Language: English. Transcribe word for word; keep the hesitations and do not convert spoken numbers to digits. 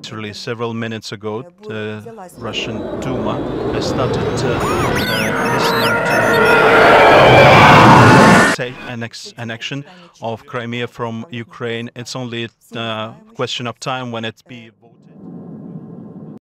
literally several minutes ago, the Russian Duma has started uh, uh, listening to annex annexion of Crimea from Ukraine. It's only a uh, question of time when it be